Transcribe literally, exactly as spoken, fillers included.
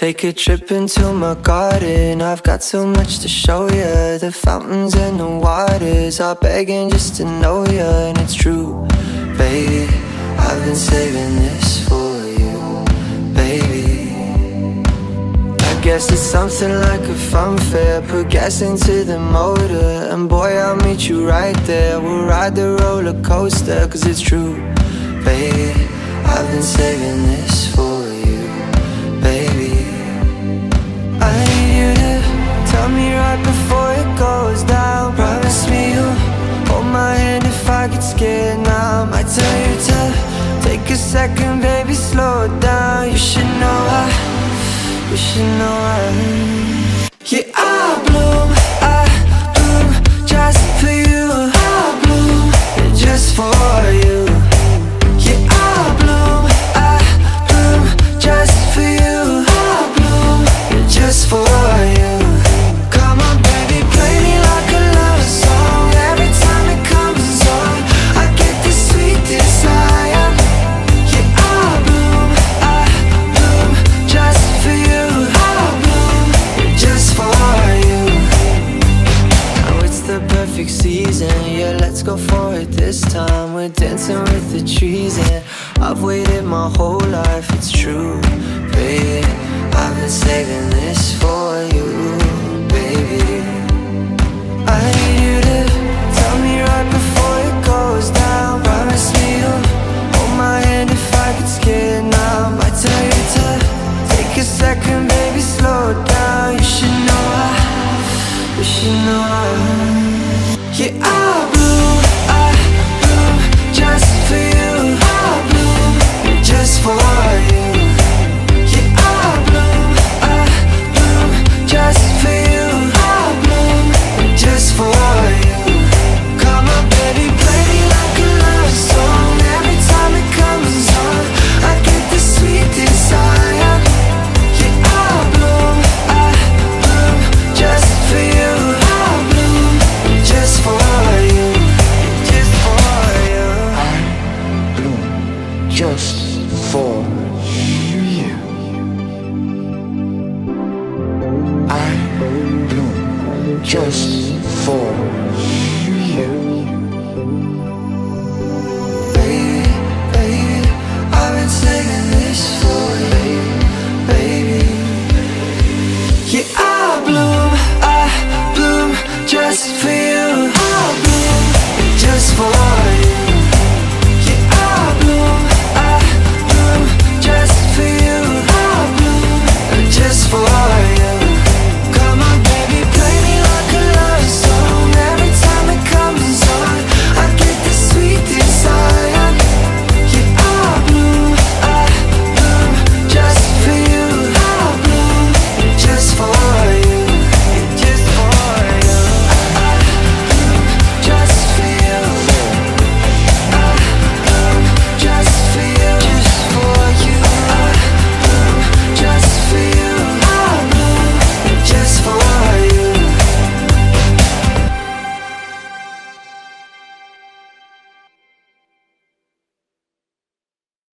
Take a trip into my garden, I've got so much to show ya. The fountains and the waters are begging just to know ya. And it's true, baby, I've been saving this for you, baby. I guess it's something like a fun fair. Put gas into the motor, and boy, I'll meet you right there. We'll ride the roller coaster, cause it's true, baby, I've been saving this for you, baby. I need you to tell me right before it goes down. Promise me you'll hold my hand if I get scared now. I might tell you to take a second, baby, slow it down. You should know I, you should know I Yeah, I bloom, I bloom just for you. I bloom just for you. Yeah, I bloom, I bloom just for you. I bloom just for you. Come on, baby, play me like a love song. Every time it comes on, I get this sweet desire. Yeah, I bloom, I bloom just for you. I bloom just for you. Now it's the perfect season, yeah, let's go for it this time. We're dancing with the trees, and I've waited my whole life, it's true, baby. I've been saving this for you, baby. I need you to tell me right before it goes down. Promise me you'll hold my hand if I get scared now. I might tell you to take a second, baby, slow it down. You should know I, you should know I Yeah, I bloom, I bloom just for you. I bloom just for you. Just for you, I bloom just for you. Come on, baby, play me like a love song. Every time it comes on, I get this sweet desire. Yeah, I bloom, I bloom just for you. I bloom just for you, just for you. I bloom just for you. I bloom just for